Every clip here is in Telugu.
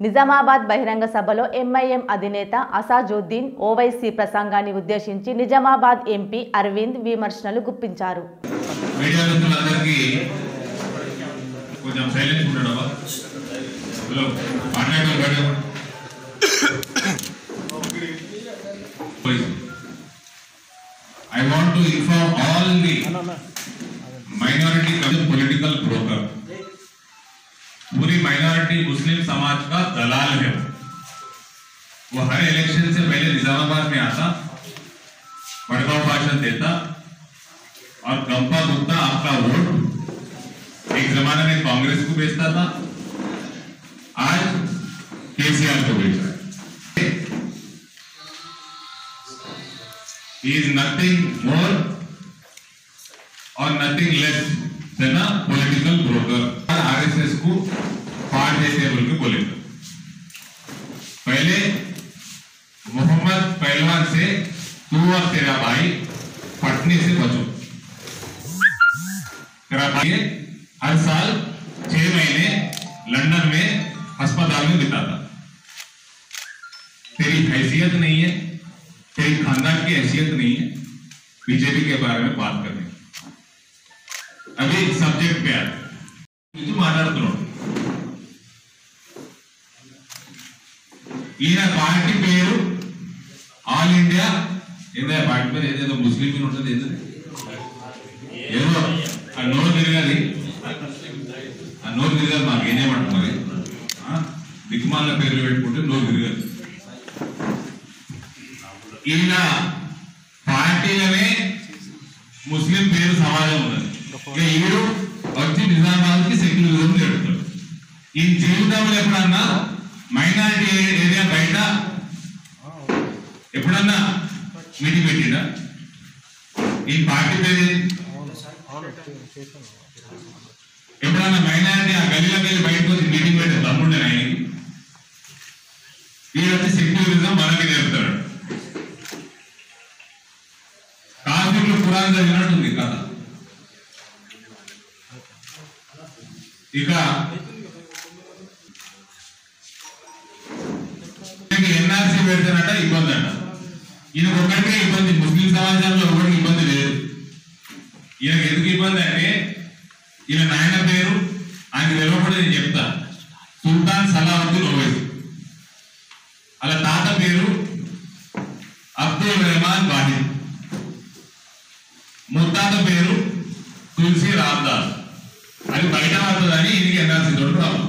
నిజామాబాద్ బహిరంగ సభలో ఎంఐఎం అధినేత అసాదుద్దీన్ ఓవైసీ ప్రసంగాన్ని ఉద్దేశించి నిజామాబాద్ ఎంపీ అరవింద్ విమర్శలు గుప్పించారు. మీడియా మిత్రులందరికీ కొంచెం సైలెన్స్ ఉండడమా? హలో మాట్లాడడం I want to inform all the minority political broker. पूरी माइनॉरिटी मुस्लिम समाज का दलाल है. वो हर इलेक्शन से पहले निजामाबाद में आता, भड़काऊ भाषण देता और गंपा गुप्ता आपका वोट एक जमाने में कांग्रेस को बेचता था, आज केसीआर को बेच रहा है. He is nothing more or nothing less than a political broker. RSS को पार्ट देते बोल के बोले. पहले मोहम्मद पहलवान से तू और तेरा भाई फटने से बचो. तेरा भाई हर साल 6 महीने लंदन में अस्पताल में बिताता. तेरी हैसियत नहीं है, तेरी खानदान की हैसियत नहीं है बीजेपी के बारे में बात करने. अभी सब्जेक्ट पे आते ఇది మాట్లాడుతున్నాడు. ఈయన పార్టీ పేరు ఆల్ ఇండియా ఏదో పార్టీ పేరు ఏదేదో ముస్లిం ఉంటుంది, ఏదో ఆ నోరు తిరగాలి, మాకు ఏదేమంటున్నారు దిక్మాల పేర్లు పెట్టుకుంటే నోరు తిరగాలి. ఈయన పార్టీలోనే ముస్లిం పేరు సమాజం ఉన్నది. ఈడు వచ్చి నిజామాబాద్ కి సెక్యులరిజం నేర్పుతాడు. ఈ జీవితంలో ఎప్పుడన్నా మైనారిటీ ఏరియా బయట ఎప్పుడన్నా మీటింగ్ పెట్టినా ఈ పార్టీ పేరు ఎప్పుడన్నా మైనారిటీ ఆ గల్లీలోకి వెళ్ళి బయటకు వచ్చి మీటింగ్ పెట్టే తమ్ముండే ఆయనకి. ఈ వచ్చి సెక్యులరిజం మనకి నేర్పుతాడు. కాశ్మీర్లో పురాణం చదివినట్టుంది కథ. ఇక ఎన్ఆర్సీ పెడతానట ఇబ్బంది అంట. ఈయనకు ఒక్కడికే ఇబ్బంది, ముస్లిం సమాజంలో ఒకరికి ఇబ్బంది లేదు. ఈయనకు ఎందుకు ఇబ్బంది అంటే ఈయన నాయన పేరు ఆయన తెలవకుండా నేను చెప్తా, సుల్తాన్ సలావుద్దీన్ ఓవైసీ. అలా తాత పేరు అబ్దుల్ రెహమాన్ వాహిద్, ముత్తాత పేరు తులసి రామ్దాస్. అది బయట పడుతుందని ఇది ఎన్ఆర్సీ తోడు రావాలి.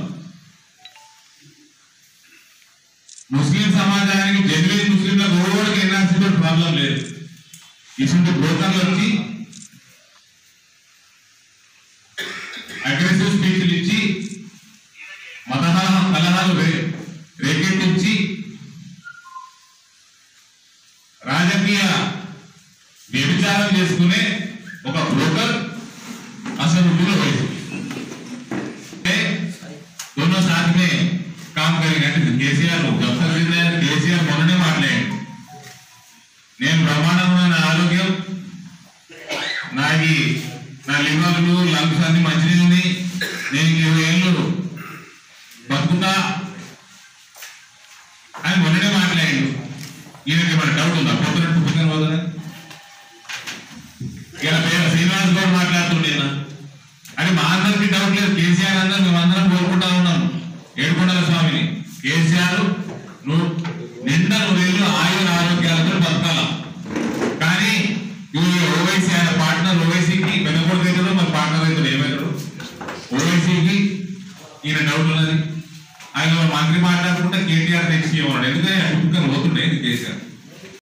ముస్లిం సమాజానికి జెన్యున్ ముస్లింలకు ఓడికి ఎన్ఆర్సీ తోటి ప్రాబ్లం లేదు. ఇటువంటి బ్రోకర్లు వచ్చి అగ్రెసివ్ స్పీచ్లు ఇచ్చి మత కలహాలు రేకెత్తించి రాజకీయ వ్యభిచారం చేసుకునే ఒక బ్రోకర్ అసలు दोनों साथ में काम करेंगे. केसीआर जब तक केसीआर మొన్ననే మాట్లాడాడు, నేను బ్రహ్మాండమైన ఆరోగ్యం, నా లివర్లు లంగ్స్ అన్ని మంచిగా ఉంది, నేను 20 ఏళ్ళు బతుకుతా అని మొన్ననే మాట్లాడాడు. ఈయనకి మన డౌట్ ఉందా? పోతున్నట్టు పుట్టిన పోతుంది. ఇలా పేరు శ్రీనివాస్ గౌడ్ మాట్లాడుతుండేనా అని మా అందరికి డౌట్ లేదు. కేసీఆర్ అందరూ మేమందరం కోరుకుంటా ఉన్నాం ఏడుకొండల స్వామిని, కేసీఆర్ నువ్వు నిండా 100 ఆయుర ఆరోగ్యాలతో బతకాల. కానీ ఓవైసీ ఆయన పార్ట్నర్ ఓవైసీకి వెనకూడదు అవుతాడు, మన పార్ట్నర్ అవుతాడు ఏమవుతాడు ఓవైసీకి. ఈయన డౌట్ ఉన్నది. ఆయన మంత్రి మాట్లాడుకుంటే కేటీఆర్ నెక్స్ట్ ఇవ్వడు, ఎందుకంటే కుట్టుకొని పోతుండే కేసీఆర్.